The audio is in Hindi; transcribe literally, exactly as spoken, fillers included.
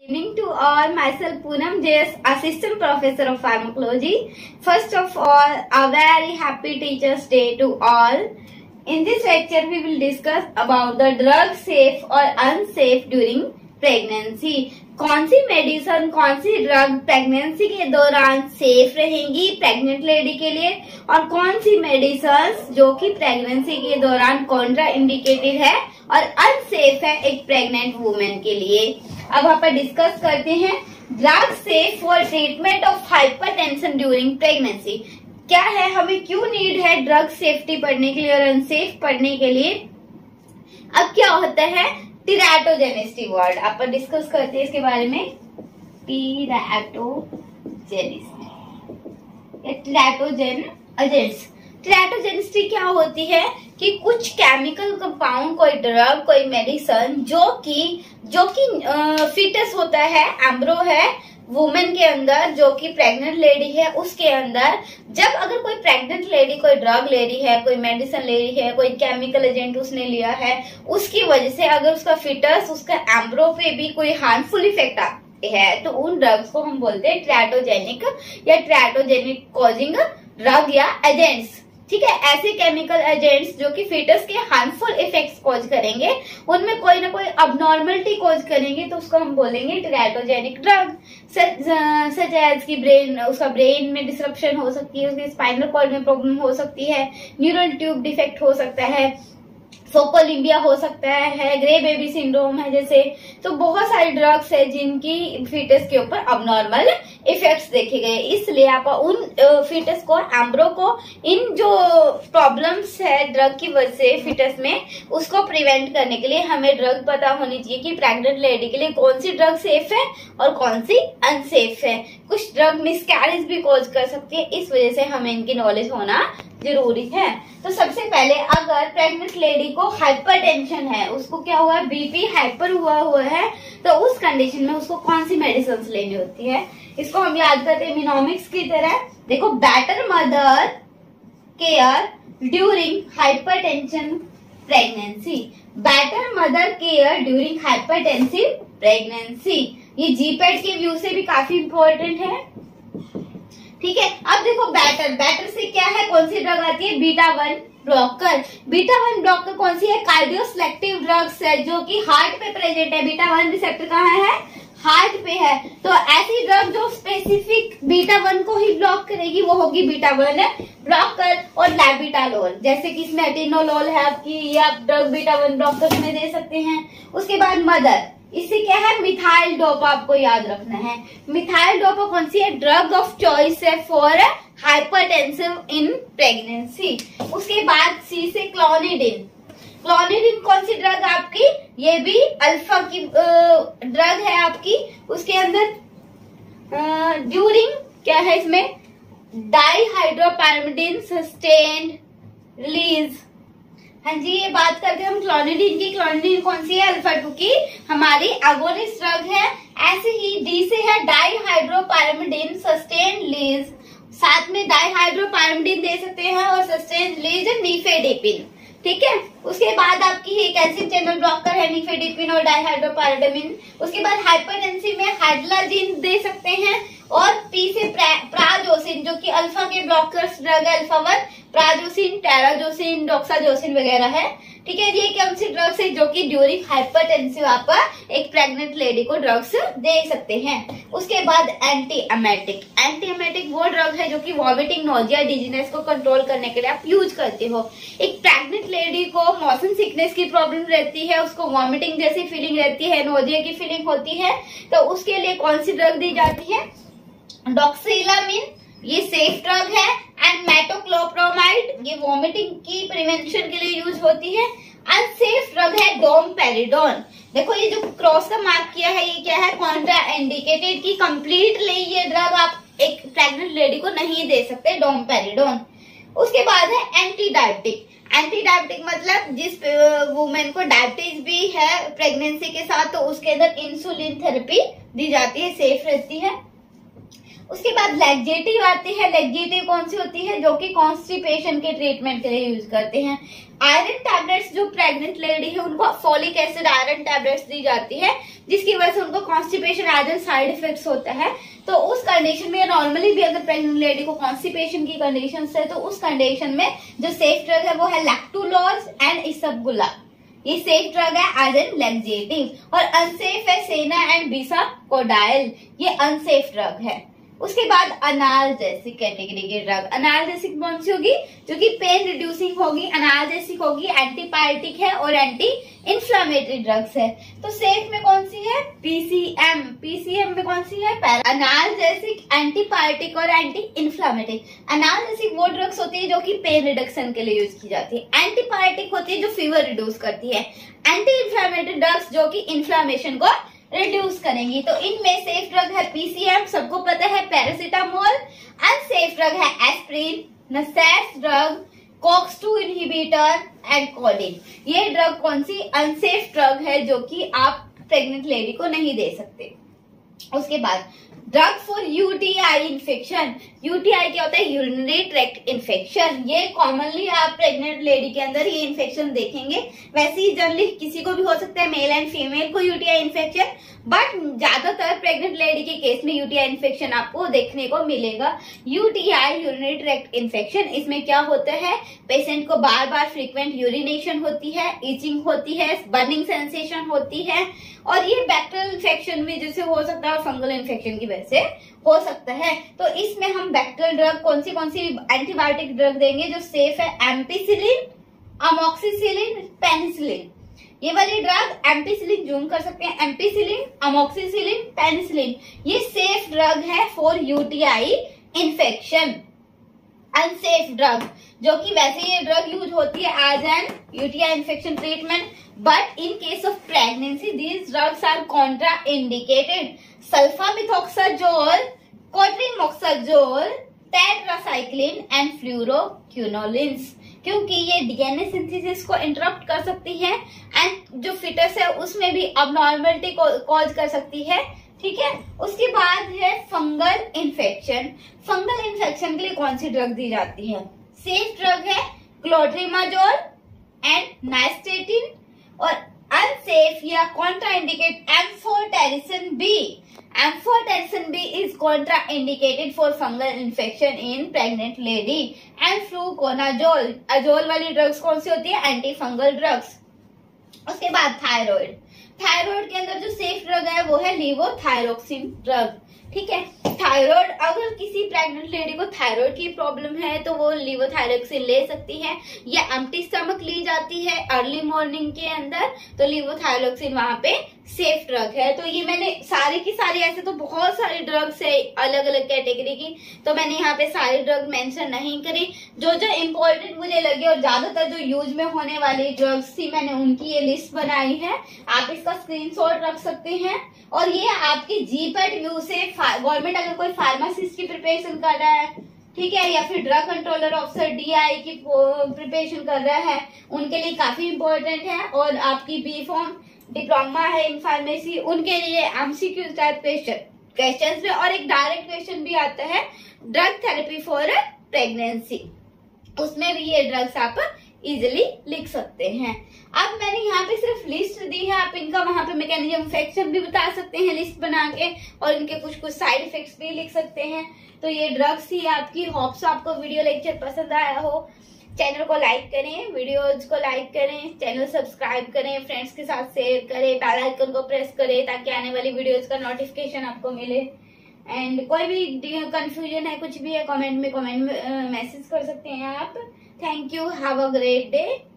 Evening to all, myself Poonam J S, Assistant Professor of Pharmacology. First of all, a very happy Teachers' Day to all. In this lecture, we will discuss about the drug safe or unsafe during pregnancy. कौन सी मेडिसिन, कौन सी ड्रग प्रेगनेंसी के दौरान सेफ रहेंगी प्रेग्नेंट लेडी के लिए, और कौन सी मेडिसिन जो कि प्रेगनेंसी के दौरान कॉन्ट्रा इंडिकेटेड है और अनसेफ है एक प्रेग्नेंट वुमेन के लिए। अब अपन डिस्कस करते हैं drug safe for treatment of hypertension during pregnancy. क्या है, हमें क्यों नीड है ड्रग सेफ्टी पढ़ने के लिए और अनसेफ पढ़ने के लिए। अब क्या होता है, टीरैटोजेनिसिटी वर्ड अपन डिस्कस करते हैं इसके बारे में। टीरैटोजेनिसिटी, टीरैटोजेन एजेंट्स। टीरैटोजेनिसिटी क्या होती है कि कुछ केमिकल कंपाउंड, कोई ड्रग, कोई मेडिसिन जो कि जो कि फीटस होता है, एम्ब्रो है वुमेन के अंदर, जो कि प्रेग्नेंट लेडी है उसके अंदर, जब अगर कोई प्रेग्नेंट लेडी कोई ड्रग ले रही है, कोई मेडिसिन ले रही है, कोई केमिकल एजेंट उसने लिया है, उसकी वजह से अगर उसका फीटस, उसका एम्ब्रो पे भी कोई हार्मफुल इफेक्ट आते हैं तो उन ड्रग्स को हम बोलते हैं टीरैटोजेनिक या टीरैटोजेनिक कॉजिंग ड्रग या एजेंट्स। ठीक है, ऐसे केमिकल एजेंट्स जो कि फीटस के हार्मफुल इफेक्ट्स कॉज करेंगे, उनमें कोई ना कोई अबनॉर्मलिटी कॉज करेंगे, तो उसको हम बोलेंगे टीरैटोजेनिक ड्रग। सच एज की ब्रेन, उसका ब्रेन में डिसरप्शन हो सकती है, उसके स्पाइनल कॉर्ड में प्रॉब्लम हो सकती है, न्यूरल ट्यूब डिफेक्ट हो सकता है, फोकोलिम्बिया हो सकता है, ग्रे बेबी सिंड्रोम है जैसे। तो बहुत सारी ड्रग्स है जिनकी फीटस के ऊपर अबनॉर्मल इफेक्ट्स देखे गए, इसलिए आप उन फीटस को, एम्ब्रो को, इन जो प्रॉब्लम्स है ड्रग की वजह से फीटस में, उसको प्रिवेंट करने के लिए हमें ड्रग पता होनी चाहिए कि प्रेग्नेंट लेडी के लिए कौन सी ड्रग सेफ है और कौन सी अनसेफ है। कुछ ड्रग मिसकैरेज भी कॉज कर सकती है, इस वजह से हमें इनकी नॉलेज होना जरूरी है। तो सबसे पहले अगर प्रेग्नेंट लेडी को हाइपरटेंशन है, उसको क्या हुआ है, बीपी हाइपर हुआ हुआ है, तो उस कंडीशन में उसको कौन सी मेडिसिन लेनी होती है, इसको हम याद करते हैं मिनोमिक्स की तरह। देखो, better mother care during hypertension pregnancy, better mother care during hypertensive pregnancy. ये जीपैड के व्यू से भी काफी इंपॉर्टेंट है। ठीक है, अब देखो बैटर, बैटर से क्या है, कौन सी ड्रग आती है, beta one blocker. Beta one blocker कौन सी है, कार्डियो सिलेक्टिव ड्रग्स है जो कि हार्ट पे प्रेजेंट है। बीटा वन रिसेप्टर कहाँ है, हार्ट पे है। तो ऐसी ड्रग जो स्पेसिफिक बीटा वन को ही ब्लॉक करेगी वो होगी बीटा वन ब्लॉकर। और लैबिटालोल, जैसे कि इसमें एटिनोलोल है आपकी, ये आप ड्रग बीटा वन ब्लॉकर में दे सकते हैं। उसके बाद मदर, इससे क्या है, मिथाइल डोपा आपको याद रखना है। मिथाइल डोपा कौन सी है, ड्रग ऑफ चॉइस है फॉर हाइपरटेंसिव इन प्रेगनेंसी। उसके बाद सी से क्लोनिडिन, क्लोनिडिन कौन सी ड्रग आपकी, ये भी अल्फा की ड्रग है आपकी। उसके अंदर ड्यूरिंग क्या है, इसमें डाईहाइड्रोपैरामिडिन सस्टेन्ड रिलीज। हाँ जी, ये बात करते हैं हम क्लोनिडिन की। क्लोनिडिन कौन सी है, अल्फा टू की हमारी अगोनिस्ट ड्रग है। ऐसे ही डी से है डाईहाइड्रोपैरामिडिन सस्टेन रिलीज, साथ में डाईहाइड्रोपैरामिडिन दे सकते हैं और सस्टेन रिलीज नीफेडिपिन। ठीक है, उसके बाद आपकी एक कैल्शियम चैनल ब्लॉकर है नीफेडिपिन और डाईहाइड्रोपैरामिडिन। उसके बाद हाइपरटेंसिव में हाइड्रोलाजिन दे सकते हैं, और पी से प्राजोसिन जो कि अल्फा के ब्लॉकर्स ड्रग है, alpha one, prazosin, terazosin, doxazosin वगैरह है। ठीक है, ये कौन सी ड्रग्स है जो कि ड्यूरिंग हाइपरटेंसिव आप एक प्रेग्नेंट लेडी को ड्रग्स दे सकते हैं। उसके बाद एंटी एमेटिक, एंटी एमेटिक वो ड्रग है जो कि वॉमिटिंग, नोजिया, डिजीनेस को कंट्रोल करने के लिए आप यूज करते हो। एक प्रेग्नेंट लेडी को मोशन सिकनेस की प्रॉब्लम रहती है, उसको वॉमिटिंग जैसी फीलिंग रहती है, नोजिया की फीलिंग होती है, तो उसके लिए कौन सी ड्रग दी जाती है, डॉक्सिलामिन, ये सेफ ड्रग है। एंड मेटोक्लोप्रोमाइड, ये वॉमिटिंग की प्रिवेंशन के लिए यूज होती है। अनसेफ ड्रग है डोमपेरिडोन। देखो, ये जो क्रॉस का मार्क किया है, ये क्या है, कॉन्ट्रा इंडिकेटेड की कंप्लीटली ये ड्रग आप एक प्रेग्नेंट लेडी को नहीं दे सकते, डोमपेरिडोन। उसके बाद है एंटी डायबिटिक। एंटी डायबिटिक मतलब जिस वुमेन को डायबिटीज भी है प्रेगनेंसी के साथ, तो उसके अंदर इंसुलिन थेरेपी दी जाती है, सेफ रहती है। उसके बाद लैक्जेटिव आती है। लैक्जेटिव कौन सी होती है? जो कि कॉन्स्टिपेशन के ट्रीटमेंट के लिए यूज करते हैं। आयरन टैबलेट्स, जो प्रेग्नेंट लेडी है उनको फोलिक एसिड आयरन टैबलेट्स दी जाती है, जिसकी वजह से उनको कॉन्स्टिपेशन आयरन साइड इफेक्ट्स होता है। तो उस कंडीशन में नॉर्मली भी अगर प्रेग्नेंट लेडी को कॉन्स्टिपेशन की कंडीशन है तो उस कंडीशन में जो सेफ ड्रग है वो है लैक्टुलोज एंड इसबगोला। ये सेफ ड्रग है आयरन लैक्जेटिव। और अनसेफ है सेना एंड बिसाकोडाइल, ये अनसेफ ड्रग है। उसके बाद अनाल्जेसिक कैटेगरी के ड्रग। अनाल्जेसिक कौन सी होगी? जो कि पेन रिड्यूसिंग होगी, अनाल्जेसिक होगी, एंटीपायरेटिक है और एंटी इंफ्लेमेटरी ड्रग्स है। तो सेफ में कौन सी है? पीसीएम। पीसीएम में कौन सी है? अनाल्जेसिक, एंटीपायरेटिक और एंटी इंफ्लेमेटरी। अनाल्जेसिक वो ड्रग्स होती है जो कि पेन रिडक्शन के लिए यूज की जाती है। एंटीपायरेटिक होती है जो फीवर रिड्यूस करती है। एंटी इंफ्लेमेटरी ड्रग्स जो कि इन्फ्लेमेशन को रिड्यूस करेंगी। तो इनमें सेफ ड्रग है पीसीएम, सबको पता है, पैरासीटामोल। अनसेफ ड्रग है aspirin, NSAIDs drug, cox two inhibitor and codeine. ये ड्रग कौन सी? अनसेफ ड्रग है जो कि आप प्रेग्नेंट लेडी को नहीं दे सकते। उसके बाद drug for UTI infection. UTI क्या होता है? Urinary tract infection. ये कॉमनली आप प्रेग्नेंट लेडी के अंदर ये इन्फेक्शन देखेंगे। वैसे ही जनरली किसी को भी हो सकता है, मेल एंड फीमेल को यूटीआई इन्फेक्शन, बट ज्यादातर प्रेग्नेंट लेडी के केस में यूटीआई इन्फेक्शन आपको देखने को मिलेगा। यूटीआई यूरिनरी ट्रैक्ट इन्फेक्शन, इसमें क्या होता है? पेशेंट को बार बार फ्रीक्वेंट यूरिनेशन होती है, इचिंग होती है, बर्निंग सेंसेशन होती है, और ये बैक्टीरियल इन्फेक्शन भी जैसे हो सकता है और फंगल इन्फेक्शन की वजह से हो सकता है। तो इसमें हम बैक्टीरियल ड्रग कौन सी कौन सी एंटीबायोटिक ड्रग देंगे जो सेफ है? Ampicillin, amoxicillin, penicillin. ये वाली ड्रग एम्पिसिलिन जूम कर सकते हैं, एम्पिसिलिन, अमोक्सिसिलिन, पेनिसिलिन, ये सेफ ड्रग है for UTI infection. Unsafe drug, जो कि वैसे ये ड्रग यूज होती है as an UTI infection treatment, but in case of pregnancy these drugs are contra indicated. Sulfamethoxazole, cotrimoxazole, tetracycline and fluoroquinolones, क्योंकि ये डीएनए सिंथेसिस को इंटरप्ट कर सकती है एंड जो फिटस है उसमें भी अबनॉर्मलिटी कॉज कर सकती है। ठीक है। उसके बाद है फंगल इन्फेक्शन। फंगल इन्फेक्शन के लिए कौन सी ड्रग दी जाती है? सेफ ड्रग है क्लोट्रिमाजोल एंड नाइस्टेटिन, और अनसेफ या contraindicate amphotericin B. Amphotericin B is contraindicated for fungal infection in pregnant lady. And fluconazole, azole वाली ड्रग्स कौन सी होती है? Anti fungal drugs. उसके बाद थायराइड। थायराइड के अंदर जो सेफ ड्रग है वो है लीवोथायरोक्सिन ड्रग। ठीक है। थायराइड, अगर किसी प्रेग्नेंट लेडी को थायराइड की प्रॉब्लम है तो वो लीवोथायरोक्सिन ले सकती है, या एम्प्टी स्टमक ली जाती है अर्ली मॉर्निंग के अंदर, तो लीवोथायरोक्सिन वहां पे सेफ ड्रग है। तो ये मैंने सारी की सारी, ऐसे तो बहुत सारी ड्रग्स है अलग अलग कैटेगरी की, तो मैंने यहाँ पे सारी ड्रग मेंशन नहीं करी। जो जो इम्पोर्टेंट मुझे लगे और ज्यादातर जो यूज में होने वाली ड्रग्स थी मैंने उनकी ये लिस्ट बनाई है। आप इसका स्क्रीनशॉट रख सकते हैं, और ये आपकी जीपैट व्यू से गवर्नमेंट अगर कोई फार्मासिस्ट की प्रिपरेशन कर रहा है, ठीक है, या फिर ड्रग कंट्रोलर ऑफिसर डीआई की प्रिपरेशन कर रहा है, उनके लिए काफी इम्पोर्टेंट है। और आपकी बी फॉर्म डिप्लोमा है इन फार्मेसी, उनके लिए एमसीक्यू टाइप क्वेश्चन में, और एक डायरेक्ट क्वेश्चन भी आता है ड्रग थेरेपी फॉर प्रेगनेंसी, उसमें भी ये ड्रग्स आप इजिली लिख सकते हैं। अब मैंने यहाँ पे सिर्फ लिस्ट दी है, आप इनका वहां पे मैकेनिज्म ऑफ एक्शन भी बता सकते हैं लिस्ट बना के, और इनके कुछ कुछ साइड इफेक्ट्स भी लिख सकते हैं। तो ये ड्रग्स ही आपकी। होप्स आपको वीडियो लेक्चर पसंद आया हो। चैनल को लाइक करें, वीडियोज को लाइक करें, चैनल सब्सक्राइब करें, फ्रेंड्स के साथ शेयर करें, बेल आइकन को प्रेस करें ताकि आने वाली वीडियोज का नोटिफिकेशन आपको मिले। एंड कोई भी कंफ्यूजन है, कुछ भी है, कमेंट में कमेंट में मैसेज कर सकते हैं आप। Thank you, have a great day.